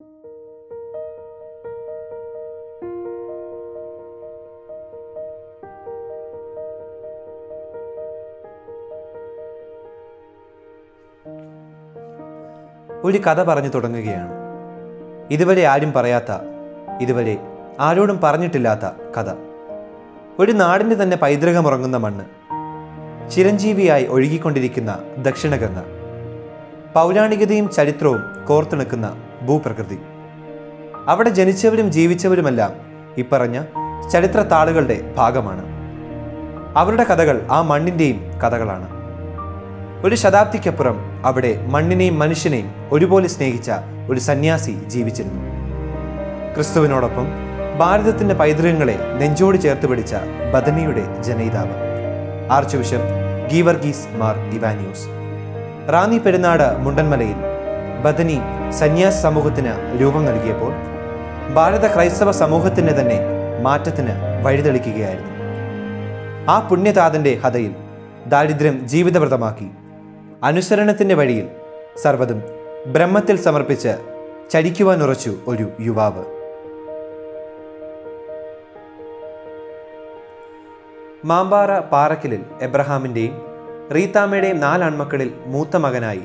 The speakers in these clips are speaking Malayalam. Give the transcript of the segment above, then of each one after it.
ഒരു കഥ പറഞ്ഞു തുടങ്ങുകയാണ്. ഇതുവരെ ആരും പറയാത്ത, ഇതുവരെ ആരോടും പറഞ്ഞിട്ടില്ലാത്ത കഥ. ഒരു നാടിൻ്റെ തന്നെ പൈതൃകമുറങ്ങുന്ന മണ്ണ്, ചിരഞ്ജീവിയായി ഒഴുകിക്കൊണ്ടിരിക്കുന്ന ദക്ഷിണഗംഗ, പൗരാണികതയും ചരിത്രവും കോർത്തിണക്കുന്ന ഭൂപ്രകൃതി. അവിടെ ജനിച്ചവരും ജീവിച്ചവരുമെല്ലാം ഇപ്പറഞ്ഞ ചരിത്ര താളുകളുടെ ഭാഗമാണ്. അവരുടെ കഥകൾ ആ മണ്ണിൻ്റെയും കഥകളാണ്. ഒരു ശതാബ്ദിക്കപ്പുറം അവിടെ മണ്ണിനെയും മനുഷ്യനെയും ഒരുപോലെ സ്നേഹിച്ച ഒരു സന്യാസി ജീവിച്ചിരുന്നു. ക്രിസ്തുവിനോടൊപ്പം ഭാരതത്തിൻ്റെ പൈതൃകങ്ങളെ നെഞ്ചോട് ചേർത്ത് പിടിച്ച ബദനിയുടെ ജനയിതാവ് ആർച്ച് ബിഷപ്പ് ഗീവർഗീസ് മാർ ഇവാനിയോസ്. റാന്നി പെരുന്നാട് മുണ്ടന്മലയിൽ ബദനി സന്യാസ സമൂഹത്തിന് രൂപം നൽകിയപ്പോൾ ഭാരത ക്രൈസ്തവ സമൂഹത്തിൻ്റെ തന്നെ മാറ്റത്തിന് വഴിതെളിക്കുകയായിരുന്നു. ആ പുണ്യതാതൻ്റെ ഹതയിൽ ദാരിദ്ര്യം ജീവിതവ്രതമാക്കി അനുസരണത്തിൻ്റെ വഴിയിൽ സർവ്വതും ബ്രഹ്മത്തിൽ സമർപ്പിച്ച് ചരിക്കുവാനുറച്ചു ഒരു യുവാവ്. മാമ്പാറ പാറക്കലിൽ എബ്രഹാമിൻ്റെയും റീത്താമ്മയുടെയും 4 ആൺമക്കളിൽ മൂത്ത മകനായി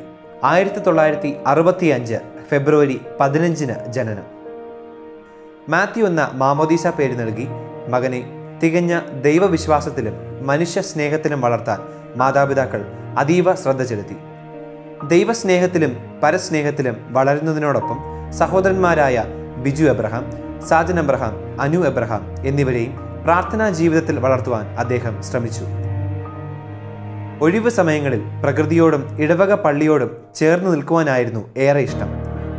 1965 ഫെബ്രുവരി 15 ജനനം. മാത്യു എന്ന മാമോദീസ പേര് നൽകി മകനെ തികഞ്ഞ ദൈവവിശ്വാസത്തിലും മനുഷ്യ സ്നേഹത്തിലും വളർത്താൻ മാതാപിതാക്കൾ അതീവ ശ്രദ്ധ ചെലുത്തി. ദൈവസ്നേഹത്തിലും പരസ്നേഹത്തിലും വളരുന്നതിനോടൊപ്പം സഹോദരന്മാരായ Biju Abraham, Sajan Abraham, Anu Abraham എന്നിവരെയും പ്രാർത്ഥനാ ജീവിതത്തിൽ വളർത്തുവാൻ അദ്ദേഹം ശ്രമിച്ചു. ഒഴിവ് സമയങ്ങളിൽ പ്രകൃതിയോടും ഇടവക പള്ളിയോടും ചേർന്ന് നിൽക്കുവാനായിരുന്നു ഏറെ ഇഷ്ടം.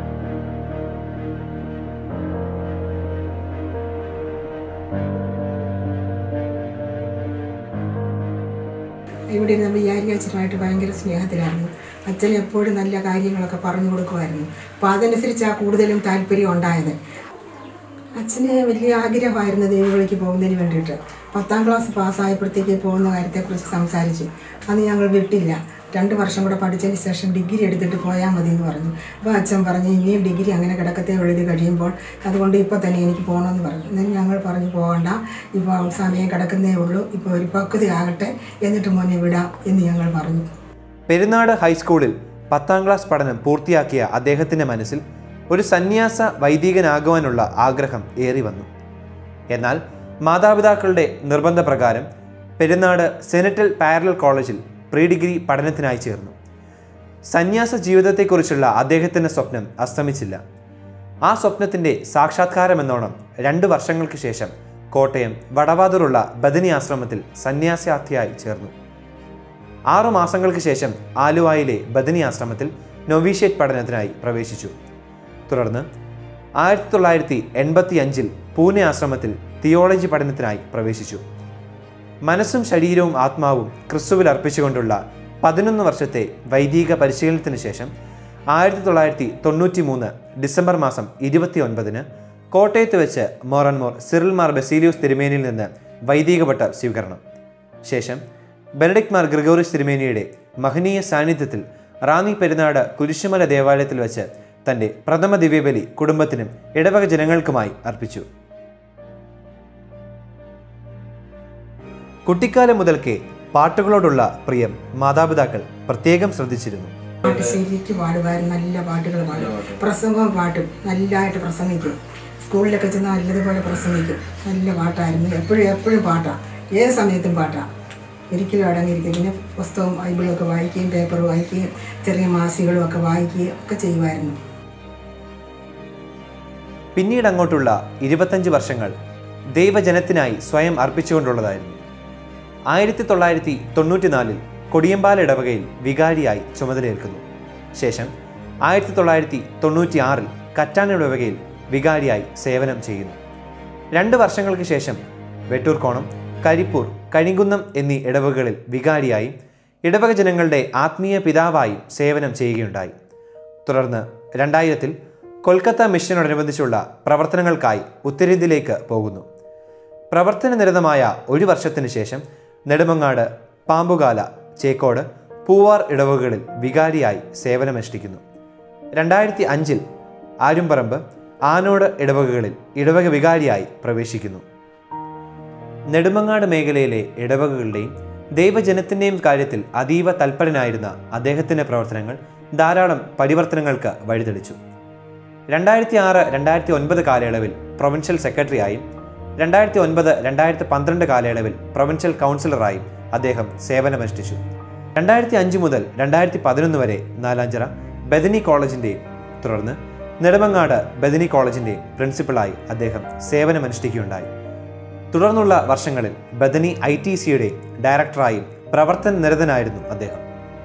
ഇവിടെ നമ്മൾ വിചാരിക അച്ഛനുമായിട്ട് ഭയങ്കര സ്നേഹത്തിലായിരുന്നു. അച്ഛൻ എപ്പോഴും നല്ല കാര്യങ്ങളൊക്കെ പറഞ്ഞു കൊടുക്കുമായിരുന്നു. അപ്പോൾ അതനുസരിച്ച് കൂടുതലും താല്പര്യം ഉണ്ടായത്. അച്ഛന് വലിയ ആഗ്രഹമായിരുന്നു ദൈവവിളിക്ക് പോകുന്നതിന് വേണ്ടിയിട്ട്. 10ാം ക്ലാസ് പാസ്സായപ്പോഴത്തേക്ക് പോകുന്ന കാര്യത്തെക്കുറിച്ച് സംസാരിച്ചു. അന്ന് ഞങ്ങൾ വിട്ടില്ല. 2 വർഷം കൂടെ പഠിച്ചതിന് ശേഷം ഡിഗ്രി എടുത്തിട്ട് പോയാൽ മതി എന്ന് പറഞ്ഞു. അപ്പോൾ അച്ഛൻ പറഞ്ഞു ഇനിയും ഡിഗ്രി അങ്ങനെ കിടക്കത്തെ എഴുതി കഴിയുമ്പോൾ അതുകൊണ്ട് ഇപ്പോൾ തന്നെ എനിക്ക് പോകണമെന്ന് പറഞ്ഞു. എന്നാലും ഞങ്ങൾ പറഞ്ഞു പോകണ്ട, ഇപ്പോൾ സമയം കിടക്കുന്നേ ഉള്ളൂ, ഇപ്പോൾ ഒരു പക്വതയാകട്ടെ, എന്നിട്ട് മോനെ വിടാം എന്ന് ഞങ്ങൾ പറഞ്ഞു. പെരുന്നാട് ഹൈസ്കൂളിൽ 10ാം ക്ലാസ് പഠനം പൂർത്തിയാക്കിയ അദ്ദേഹത്തിൻ്റെ മനസ്സിൽ ഒരു സന്യാസ വൈദികനാകുവാനുള്ള ആഗ്രഹം ഏറി വന്നു. എന്നാൽ മാതാപിതാക്കളുടെ നിർബന്ധപ്രകാരം പെരുന്നാട് സെനറ്റൽ പാരലൽ കോളേജിൽ പ്രീ ഡിഗ്രി പഠനത്തിനായി ചേർന്നു. സന്യാസ ജീവിതത്തെക്കുറിച്ചുള്ള അദ്ദേഹത്തിൻ്റെ സ്വപ്നം അസ്തമിച്ചില്ല. ആ സ്വപ്നത്തിൻ്റെ സാക്ഷാത്കാരമെന്നോണം 2 വർഷങ്ങൾക്ക് ശേഷം കോട്ടയം വടവാതൂറുള്ള ബദനി ആശ്രമത്തിൽ സന്യാസാർത്ഥിയായി ചേർന്നു. 6 മാസങ്ങൾക്ക് ശേഷം ആലുവായിലെ ബദനി ആശ്രമത്തിൽ നൊവീഷ്യേറ്റ് പഠനത്തിനായി പ്രവേശിച്ചു. തുടർന്ന് 1985 പൂനെ ആശ്രമത്തിൽ തിയോളജി പഠനത്തിനായി പ്രവേശിച്ചു. മനസ്സും ശരീരവും ആത്മാവും ക്രിസ്തുവിൽ അർപ്പിച്ചുകൊണ്ടുള്ള 11 വർഷത്തെ വൈദിക പരിശീലനത്തിന് ശേഷം 1993 ഡിസംബർ മാസം 29 കോട്ടയത്ത് വെച്ച് മോറൻമോർ സിറിൽ മാർ ബസീലിയോസ് തിരുമേനിയിൽ നിന്ന് വൈദിക പട്ട സ്വീകരണം. ശേഷം ബെനഡിക്ട് മാർ ഗ്രിഗോറിയസ് തിരുമേനിയുടെ മഹനീയ സാന്നിധ്യത്തിൽ റാന്നി പെരുന്നാട് കുരിശുമല ദേവാലയത്തിൽ വെച്ച് തൻ്റെ പ്രഥമ ദിവ്യബലി കുടുംബത്തിനും ഇടവക ജനങ്ങൾക്കുമായി അർപ്പിച്ചു. കുട്ടിക്കാലം മുതൽക്കേ പാട്ടുകളോടുള്ള പ്രിയം മാതാപിതാക്കൾ പ്രത്യേകം ശ്രദ്ധിച്ചിരുന്നു. പാട്ട് ശരിക്ക് പാടുമായിരുന്നു. നല്ല പാട്ടുകൾ പാടും. പ്രസംഗവും പാട്ടും നല്ലതായിട്ട് പ്രസംഗിക്കും. സ്കൂളിലൊക്കെ ചെന്നാൽ നല്ലതുപോലെ പ്രസംഗിക്കും. നല്ല പാട്ടായിരുന്നു. എപ്പോഴും പാട്ടാണ്. ഏത് സമയത്തും പാട്ടാണ്. ഒരിക്കലും അടങ്ങിയിരിക്കും. പിന്നെ പുസ്തകവും ബൈബിളും ഒക്കെ വായിക്കുകയും പേപ്പർ വായിക്കുകയും ചെറിയ മാസികകളും ഒക്കെ വായിക്കുകയും ഒക്കെ ചെയ്യുമായിരുന്നു. പിന്നീട് അങ്ങോട്ടുള്ള 25 വർഷങ്ങൾ ദൈവജനത്തിനായി സ്വയം അർപ്പിച്ചുകൊണ്ടുള്ളതായിരുന്നു. 1994 കൊടിയമ്പാല ഇടവകയിൽ വികാരിയായി ചുമതലയേൽക്കുന്നു. ശേഷം 1996 കറ്റാൻ ഇടവകയിൽ വികാരിയായി സേവനം ചെയ്യുന്നു. 2 വർഷങ്ങൾക്ക് ശേഷം വെട്ടൂർക്കോണം, കരിപ്പൂർ, കരിങ്കുന്നം എന്നീ ഇടവകകളിൽ വികാരിയായും ഇടവക ജനങ്ങളുടെ ആത്മീയ പിതാവായും സേവനം ചെയ്യുകയുണ്ടായി. തുടർന്ന് 2000 കൊൽക്കത്ത മിഷനോടനുബന്ധിച്ചുള്ള പ്രവർത്തനങ്ങൾക്കായി ഉത്തരേന്ത്യയിലേക്ക് പോകുന്നു. പ്രവർത്തന നിരതമായ 1 വർഷത്തിന് ശേഷം നെടുമങ്ങാട്, പാമ്പുകാല, ചേക്കോട്, പൂവാർ ഇടവകകളിൽ വികാരിയായി സേവനമനുഷ്ഠിക്കുന്നു. 2005 ആരുംപറമ്പ്, ആനോട് ഇടവകകളിൽ ഇടവക വികാരിയായി പ്രവേശിക്കുന്നു. നെടുമങ്ങാട് മേഖലയിലെ ഇടവകകളുടെയും ദൈവജനത്തിൻ്റെയും കാര്യത്തിൽ അതീവ തൽപരനായിരുന്ന അദ്ദേഹത്തിൻ്റെ പ്രവർത്തനങ്ങൾ ധാരാളം പരിവർത്തനങ്ങൾക്ക് വഴിതെളിച്ചു. 2006-2009 കാലയളവിൽ പ്രൊവിൻഷ്യൽ സെക്രട്ടറിയായും 2009-2012 കാലയളവിൽ പ്രൊവിൻഷ്യൽ കൗൺസിലറായും അദ്ദേഹം സേവനമനുഷ്ഠിച്ചു. 2005 മുതൽ 2011 വരെ നാലാഞ്ചിറ ബഥനി കോളേജിൻ്റെയും തുടർന്ന് നെടുമങ്ങാട് ബഥനി കോളേജിൻ്റെയും പ്രിൻസിപ്പളായി അദ്ദേഹം സേവനമനുഷ്ഠിക്കുകയുണ്ടായി. തുടർന്നുള്ള വർഷങ്ങളിൽ ബഥനി ITCയുടെ ഡയറക്ടറായും പ്രവർത്തന നിരതനായിരുന്നു അദ്ദേഹം.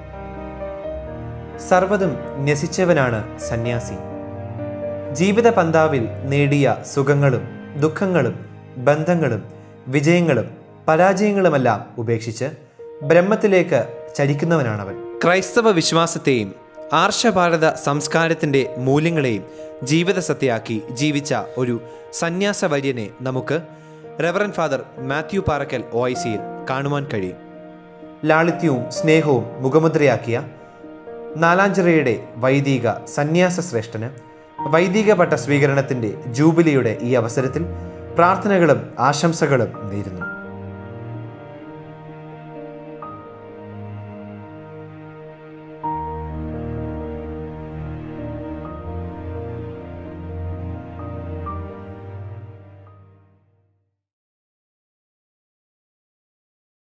സർവ്വതും ന്യസിച്ചവനാണ് സന്യാസി. ജീവിത പന്താവിൽ നേടിയ സുഖങ്ങളും ദുഃഖങ്ങളും ബന്ധങ്ങളും വിജയങ്ങളും പരാജയങ്ങളുമെല്ലാം ഉപേക്ഷിച്ച് ബ്രഹ്മത്തിലേക്ക് ചരിക്കുന്നവനാണവൻ. ക്രൈസ്തവ വിശ്വാസത്തെയും ആർഷഭാരത സംസ്കാരത്തിൻ്റെ മൂല്യങ്ങളെയും ജീവിത സത്യമാക്കി ജീവിച്ച ഒരു സന്യാസവര്യനെ നമുക്ക് റെവറൻഡ് ഫാദർ മാത്യു പാറക്കൽ OICയിൽ കാണുവാൻ കഴിയും. ലാളിത്യവും സ്നേഹവും മുഖമുദ്രയാക്കിയ നാലാഞ്ചിറയുടെ വൈദിക സന്യാസ ശ്രേഷ്ഠന് വൈദിക പട്ട സ്വീകരണത്തിൻ്റെ ജൂബിലിയുടെ ഈ അവസരത്തിൽ പ്രാർത്ഥനകളും ആശംസകളും നേരുന്നു.